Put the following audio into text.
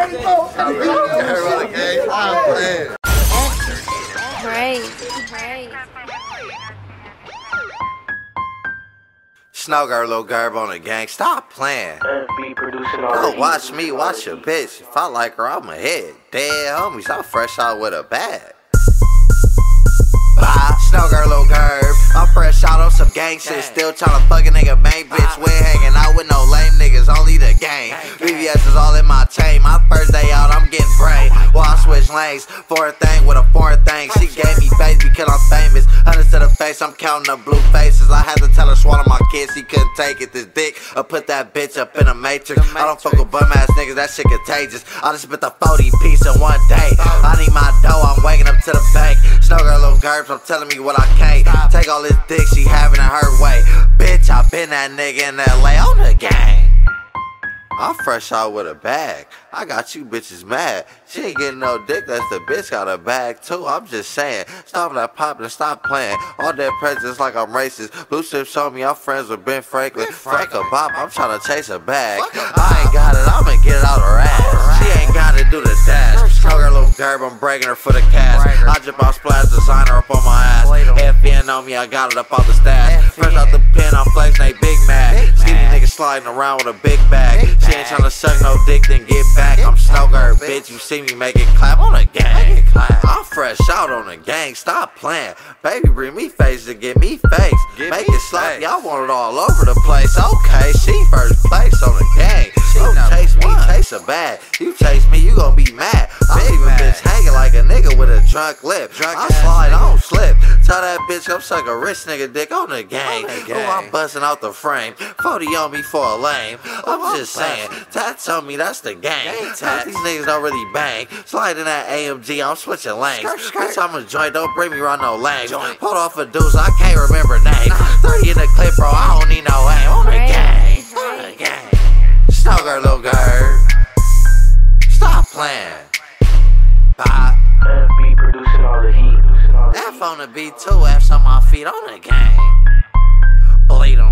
Snow girl, little Gerb on the gang. Stop playing. Don't watch me, watch your bitch. If I like her, I'ma hit. Dead homies, I'm fresh out with a bag. Bye. Snow girl, little Gerb. I'm fresh out on some gang shit. Still tryna fuck a nigga main bitch. We ain't hanging out with no lame niggas, only the gang. VVS is all in my chain. My first day out, I'm getting brain. Well, I switch lanes. Foreign thing with a foreign thing. She gave me face because I'm famous. Hundreds to the face, I'm counting up blue faces. I had to tell her swallow my kids, he couldn't take it. This dick, I put that bitch up in a matrix. I don't fuck with bum ass niggas, that shit contagious. I just spit the 40 piece in one day. I need my dough, I'm waking up to the bank. Snow girl, little Gerbs, I'm telling me what I can't. Take all this dick she having in her way. Bitch, I been that nigga in LA on the gang. I'm fresh out with a bag. I got you bitches mad. She ain't getting no dick, that's the bitch got a bag too. I'm just saying, stop that poppin' and stop playing. All that prejudice like I'm racist. Blue Strip showed me I'm friends with Ben Franklin. Frank a bop, I'm tryna chase a bag. I ain't got it, I'ma get it out her ass. She ain't gotta do the dash. Smoke her little Gerb, I'm breaking her for the cash. I jump out splash, designer up on my ass. FN on me, I got it up out the stash. Fresh out the pen, I'm flexing, they big mad. Skinny nigga sliding around with a big bag. She ain't tryna suck no dick, then get back. I'm Snow Gerb, bitch, you see me make it clap on the gang. I'm fresh out on the gang, stop playing. Baby, bring me face to get me face. Make it sloppy, I want it all over the place. Okay, she first place on the gang. Don't chase me, chase a bag. You chase me, you gon' be mad. I'm even bitch hanging like a nigga with a drunk lip. I slide, I don't slip. Tell that bitch I'm suck a rich nigga dick on the gang. Ooh, I'm busting out the frame. 40 on me for a lame. I'm just saying, Tats on me, that's the gang. Tats, these niggas don't really bang. Sliding that AMG, I'm switching lanes. Bitch, I'm a joint, don't bring me around no lame. Pulled off a deuce, I can't remember names. 30 in the clip, bro, I don't need no aim. On the gang, on the gang. Snow girl, little Gerb. Stop playing. Bye. FB producing all the heat. F on the beat, 2 F's on my feet on the gang. Bleed 'em.